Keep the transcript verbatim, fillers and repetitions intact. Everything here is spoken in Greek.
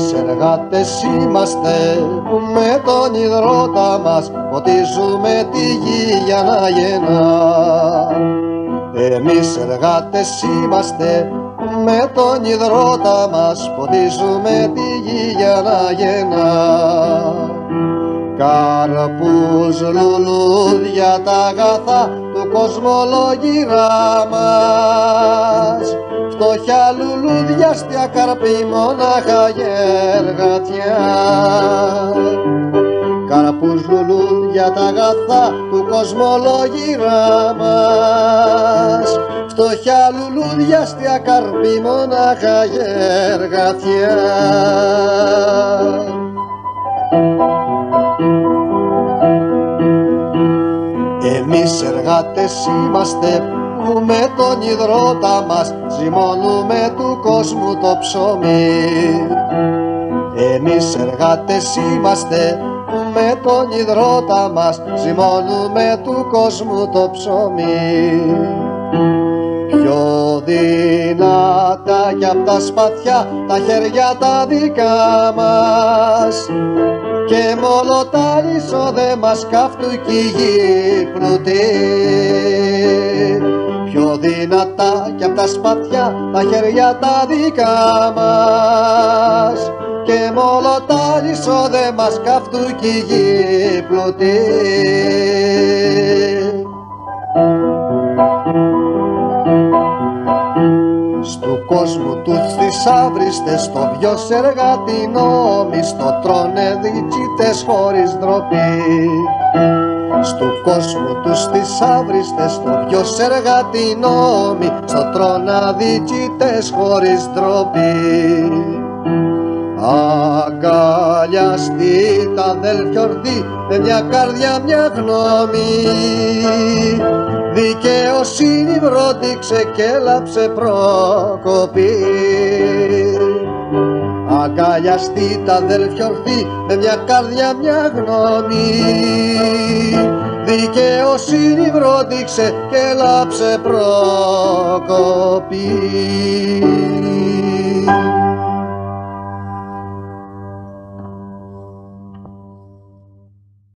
Εμείς εργάτες είμαστε που με τον υδρότα μας ποτίζουμε τη γη για να γεννά. Εμείς εργάτες είμαστε που με τον υδρότα μας ποτίζουμε τη γη για να γεννά. Καρπούς, λουλούδια, τα αγαθά του κοσμολόγηρα μας, φτωχιά λουλούδια, στια καρπή, μονάχα γεργατιά. Καρπούς, λουλούδια, τα αγαθά του κοσμολόγηρα μας, φτωχιά λουλούδια, στια καρπή, μονάχα γεργατιά. Εμείς εργάτες είμαστε που με τον υδρότα μας ζυμώνουμε του κόσμου το ψωμί. Εμείς εργάτες είμαστε που με τον υδρότα μας ζυμώνουμε του κόσμου το ψωμί. Πιο δυνατά κι απ' τα σπαθιά τα χέρια τα δικά μας, και μόνο τα είσοδε μας καύτου κι η γη πλουτή. Πιο δυνατά κι απ' τα σπαθιά τα χέρια τα δικά μας, και μόνο τα είσοδε μας καύτου κι η γη πλουτή. Στου κόσμου τους θησαύριστες, στο βιος εργατινόμοι, στο τρώνε διτσίτες χωρίς ντροπή. Στου κόσμου τους θησαύριστες, στο βιος εργατινόμοι, στο τρώνε διτσίτες χωρίς ντροπή. Αγκαλιαστεί τα αδέλφια ορθή με μια καρδιά μια γνώμη, δικαιοσύνη βρόντιξε και έλαψε προκοπή. Αγκαλιαστεί τα αδέλφια ορθή με μια καρδιά μια γνώμη, δικαιοσύνη βρόντιξε και έλαψε προκοπή.